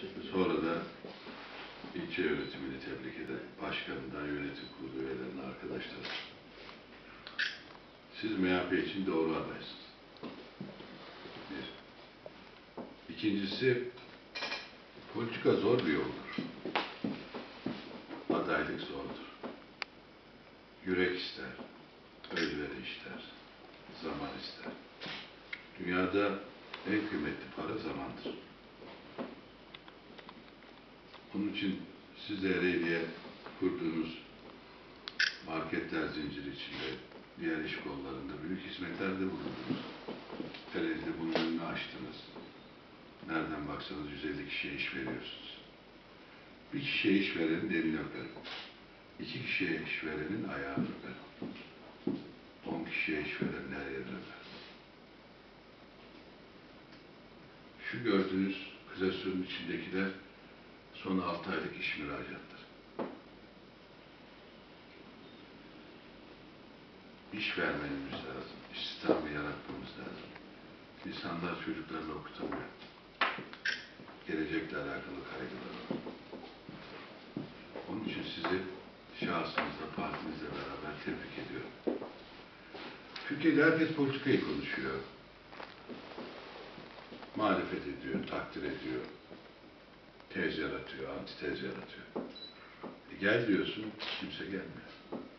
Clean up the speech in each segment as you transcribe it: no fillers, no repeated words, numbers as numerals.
Sonra da ilçe yönetimini tebrik ederim. Başkanından yönetim kurulu üyelerine, arkadaşlar. Siz MHP için doğru adaysınız. Bir. İkincisi, politika zor bir yoldur. Adaylık zordur. Yürek ister, özveri ister, zaman ister. Dünyada en kıymetli para zamandır. Onun için siz de Ereğli'ye kurduğunuz marketler zinciri içinde, diğer iş kollarında büyük hizmetlerde bulundunuz. Ereğli'de bunun önünü açtınız. Nereden baksanız 150 kişiye iş veriyorsunuz. Bir kişiye iş verenin elini öperim. 2 kişiye iş verenin ayağını öperim. 10 kişiye iş verenin her yerini öperim. Şu gördüğünüz klasörün içindekiler son 6 aylık iş müracaatları. İş vermemiz lazım. İstihdamı yaratmamız lazım. İnsanlar çocuklarını okutamıyor. Gelecekle alakalı kaygıları var. Onun için sizi şahsınızla, partinizle beraber tebrik ediyorum. Türkiye'de herkes politikayı konuşuyor. Muhalefet ediyor, takdir ediyor. Tez yaratıyor, antitez yaratıyor. Gel diyorsun, kimse gelmiyor.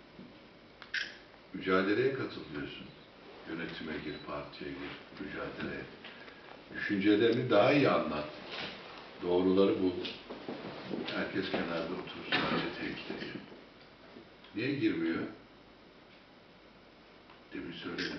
Mücadeleye katıl diyorsun. Yönetime gir, partiye gir, mücadeleye. Düşüncelerini daha iyi anlat. Doğruları bul. Herkes kenarda oturur, sadece tehdit ediyor. Niye girmiyor? Demin söyledim.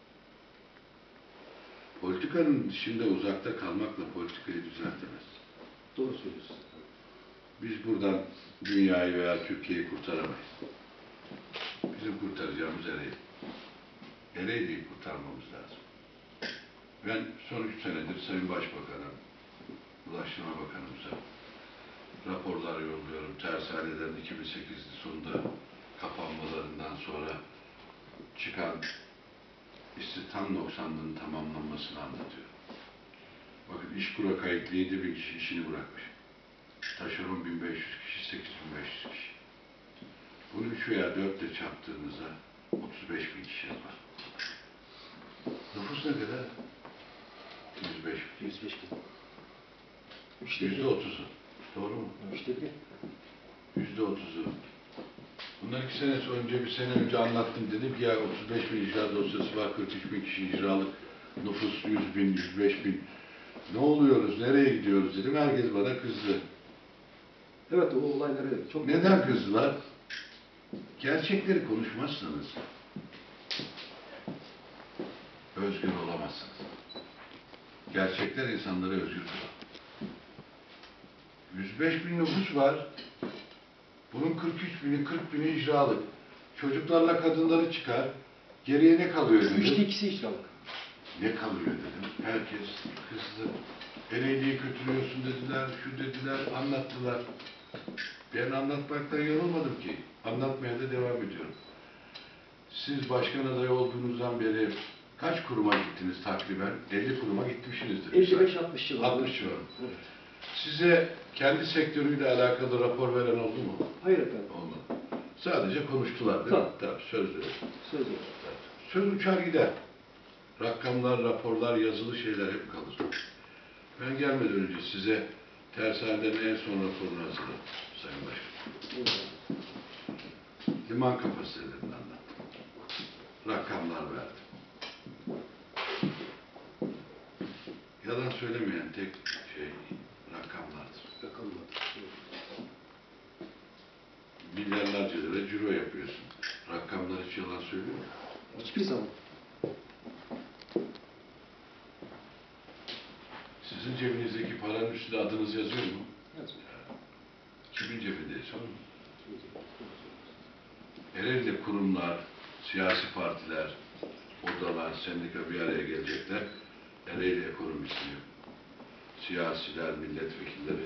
Politikanın dışında uzakta kalmakla politikayı düzeltemez. Doğru söylüyorsun. Biz buradan dünyayı veya Türkiye'yi kurtaramayız. Bizim kurtaracağımız Ereğli. Ereğli'yi kurtarmamız lazım. Ben son 3 senedir Sayın Başbakan'a, Ulaştırma Bakanımıza raporlar yolluyorum. Tersanelerin 2008 sonunda kapanmalarından sonra çıkan istihdam noksanlığının tamamlanmasını anlatıyorum. Bakın İşkur'a kayıtlı 7.000 kişi işini bırakmış. Taşeron 1.500 kişi, 8.500 kişi. Bunu 3 veya 4 ile çarptığınızda 35.000 kişi yapar. Nüfus ne kadar? 105.000. 105.000. %30'u. Doğru mu? %30'u. Bundan 2 sene önce, bir sene önce anlattım. Dedim ki ya 35.000 icra dosyası var, 43.000 kişi icralık, nüfus 100.000, 105.000. Ne oluyoruz, nereye gidiyoruz dedim. Herkes bana kızdı. Evet, o olayları çok... Neden kızdılar? Gerçekleri konuşmazsanız özgür olamazsınız. Gerçekler insanları özgür kılar. 105.000 nüfus var. Bunun 43.000'i, 40.000'i icralık. Çocuklarla kadınları çıkar. Geriye ne kalıyor dedim. 3'te 2'si icralık. Ne kalıyor dedim. Herkes kızdı. Ereğli'yi kötülüyorsun dediler, şu dediler, anlattılar. Ben anlatmaktan yorulmadım ki. Anlatmaya da devam ediyorum. Siz başkan adayı olduğunuzdan beri kaç kuruma gittiniz takriben? 50 kuruma gitmişsinizdir. 55-60 civarında. 60 civarında. Evet. Size kendi sektörüyle alakalı rapor veren oldu mu? Hayır efendim. Olmadı. Sadece konuştular değil mi? Tabii, söz veriyor. Söz veriyor. Söz uçar gider. Rakamlar, raporlar, yazılı şeyler hep kalır. Ben gelmeden önce size tersanelerin en son raporunu hazırladım Sayın Başkanım. Liman kapasitelerini anlattım. Rakamlar verdim. Yalan söylemeyen tek şey rakamlardır. Rakamlar. Milyarlarca lira ciro yapıyorsun. Rakamlar hiç yalan söylüyor mu? Hiçbir zaman. Sizin cebinizdeki paranın üstünde adınız yazıyor mu? Yazmıyor. Kimin cebindeyse onun. Ereğli'de kurumlar, siyasi partiler, odalar, sendika bir araya gelecekler. Ereğli ekonomisini, siyasiler, milletvekilleri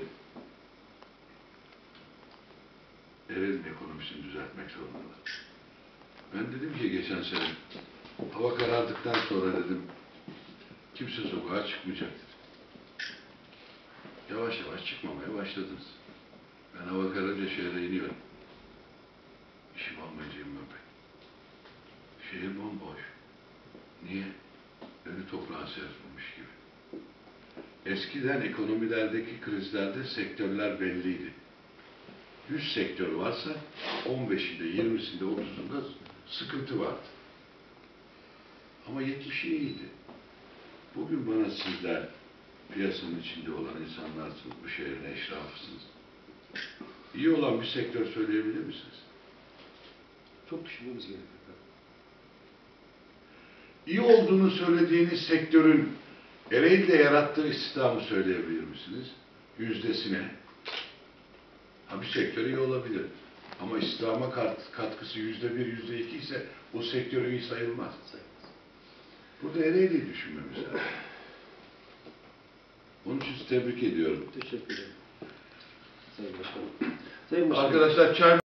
Ereğli ekonomisini düzeltmek zorundalar. Ben dedim ki geçen sene, hava karardıktan sonra dedim, kimse sokağa çıkmayacak dedim. yavaş yavaş çıkmamaya başladınız. Ben hava kararınca şehre iniyorum. İşim olmayınca inmem pek. Şehir bomboş. Niye? Ölü toprağa serpilmiş gibi. Eskiden ekonomilerdeki krizlerde sektörler belliydi. 100 sektör varsa 15'inde, 20'sinde, 30'unda sıkıntı vardı. Ama 70'i iyiydi. Bugün bana sizler piyasanın içinde olan insanlarsınız, bu şehrin eşrafısınız. İyi olan bir sektör söyleyebilir misiniz? Çok düşünmemiz gerekiyor. İyi olduğunu söylediğiniz sektörün Ereğli'de yarattığı istihdamı söyleyebilir misiniz? Yüzdesine. Ha, bir sektör iyi olabilir. Ama istihdama katkısı %1, %2 ise o sektör iyi sayılmaz. Burada Ereğli'yi düşünmemiz lazım. Onun için sizi tebrik ediyorum. Teşekkür ederim. Sayın Başkanım. Sayın Başkanım. Arkadaşlar çay